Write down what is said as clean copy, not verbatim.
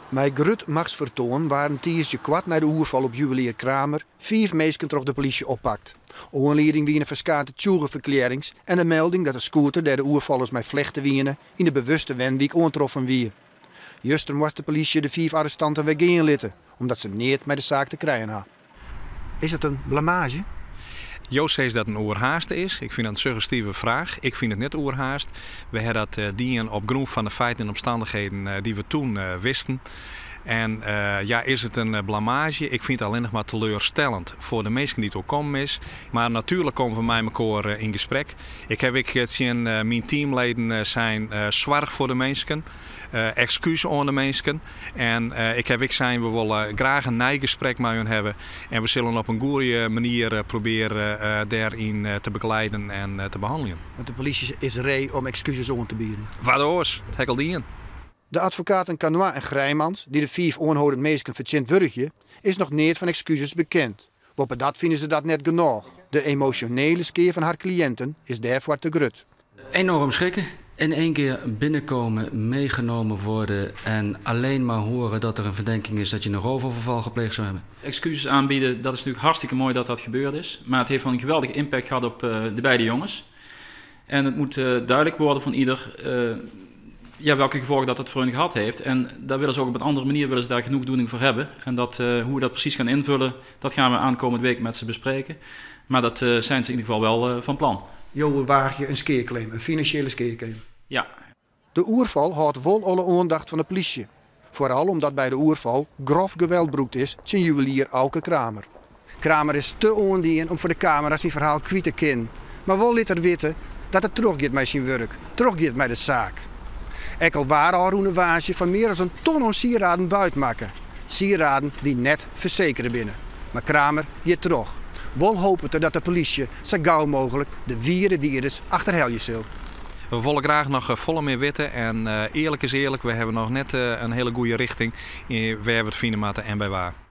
Met grut machtsvertoon waren tijdens kwart na de oerval op juwelier Kramer 5 mensen door de politie oppakt. Aanleiding wie een verschate tjoegenverklarings en een melding dat de scooter der de oervallers met vlechten wienen in de bewuste Wenwijk aantroffen wie. Juster moest de politie de 5 arrestanten weggeen litten, omdat ze niet met de zaak te krijgen hadden. Is het een blamage? Joost zegt dat het een oerhaaste is. Ik vind dat een suggestieve vraag. Ik vind het net oerhaast. We hebben dat dienen op grond van de feiten en omstandigheden die we toen wisten. En is het een blamage? Ik vind het alleen nog maar teleurstellend voor de mensen die het ook komen is. Maar natuurlijk komen we met elkaar in gesprek. Ik heb zien mijn teamleden zijn zwaar voor de mensen. Excuus aan de mensen. En ik heb zijn we willen graag een nijgesprek met hen hebben. En we zullen op een goede manier proberen daarin te begeleiden en te behandelen. Want de politie is ree om excuses aan te bieden. Waardoor? Het hekkeldien. De advocaten Canois en Grijmans, die de 5 onhouden mensen vertjent wurgje, is nog niet van excuses bekend. Op dat vinden ze dat net genoeg. De emotionele skeer van haar cliënten is daarvoor te grut. Enorm schrikken. In één keer binnenkomen, meegenomen worden en alleen maar horen dat er een verdenking is dat je een roofoverval gepleegd zou hebben. Excuses aanbieden, dat is natuurlijk hartstikke mooi dat dat gebeurd is. Maar het heeft wel een geweldige impact gehad op de beide jongens. En het moet duidelijk worden van ieder welke gevolgen dat het voor hen gehad heeft. En daar willen ze ook op een andere manier willen ze daar genoegdoening voor hebben. En hoe we dat precies gaan invullen, dat gaan we aankomende week met ze bespreken. Maar dat zijn ze in ieder geval wel van plan. Jo, waag je een skeerclaim, een financiële skeerclaim. Ja. De oerval houdt wel alle aandacht van de politie. Vooral omdat bij de oerval grof geweld broekt is zijn juwelier Auke Kramer. Kramer is te aandien om voor de camera zijn verhaal kwijt te kunnen. Maar wel liet er weten dat het teruggaat met zijn werk, teruggaat met de zaak. Ik al waren al een waasje van meer dan een ton aan sieraden buitmaken. Sieraden die net verzekeren binnen. Maar Kramer gaat terug. Wel hopen dat de politie zo gauw mogelijk de wieren dieren achterhelje zal. We willen graag nog volle meer weten en eerlijk is eerlijk, we hebben nog net een hele goede richting waar we het vinden moeten en bij waar.